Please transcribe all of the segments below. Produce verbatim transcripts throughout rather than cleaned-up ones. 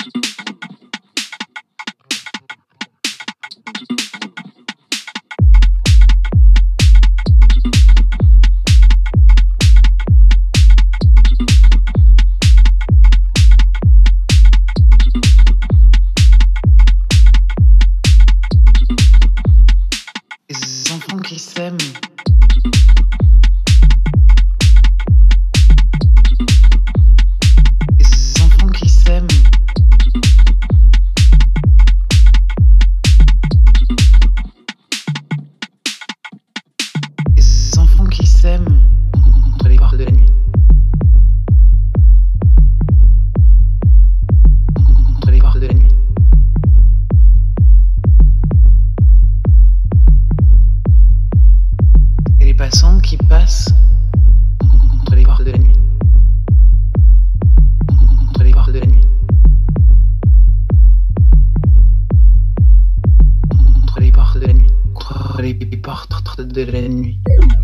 Les enfants qui s'aiment. Les enfants qui s'aiment. Les enfants qui s'aiment contre les portes de la nuit. Contre les portes de la nuit. Et les passants qui passent contre les portes de la nuit. Contre les portes de la nuit. Contre les portes de la nuit. Contre les portes de la nuit.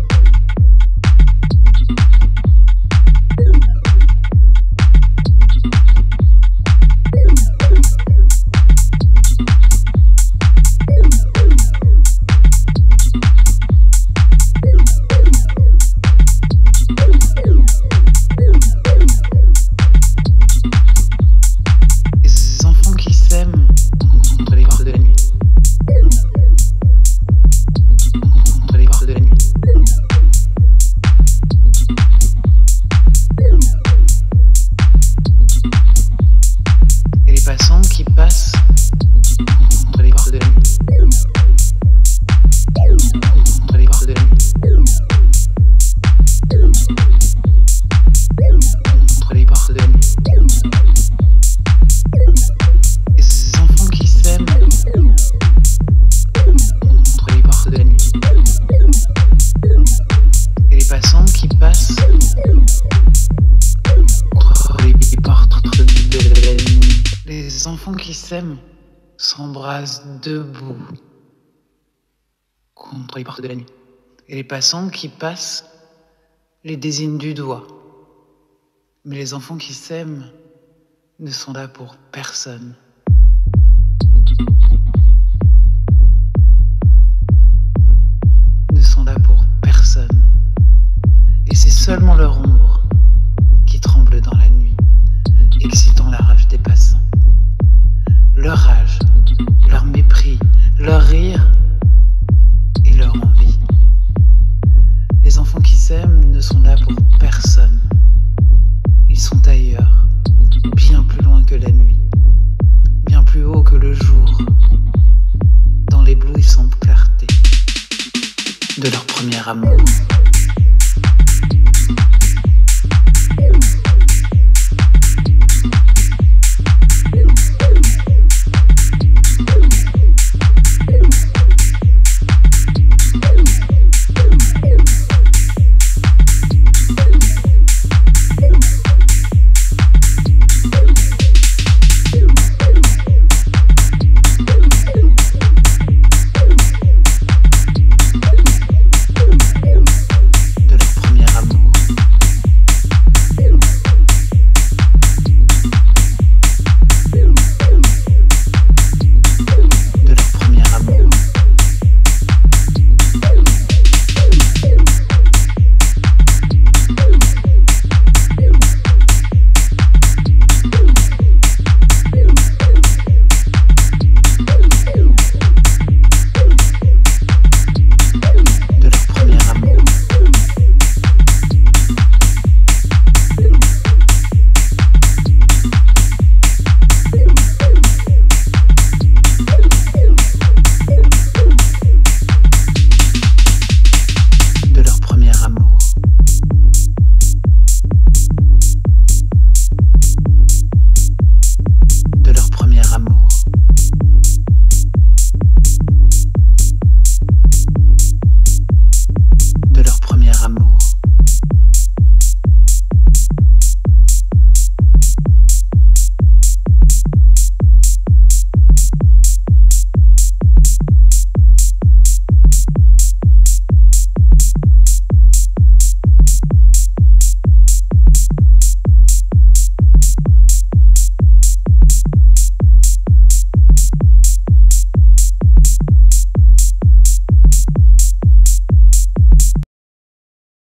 Qui passent contre les portes de la nuit. Contre les portes de la nuit. Contre les portes de la nuit. Et ces enfants qui s'aiment contre les portes de la nuit. Et les passants qui passent contre les portes de la nuit. Les enfants qui s'aiment s'embrassent debout contre les portes de la nuit. Et les passants qui passent les désignent du doigt. Mais les enfants qui s'aiment ne sont là pour personne. Ne sont là pour personne. Et c'est seulement leur ombre qui tremble dans la nuit, excitant la rage des passants. Leur rage, leur mépris, leur rire et leur envie. Les enfants qui s'aiment ne sont là pour personne. Ils sont ailleurs, bien plus loin que la nuit, bien plus haut que le jour, dans l'éblouissante clarté de leur premier amour.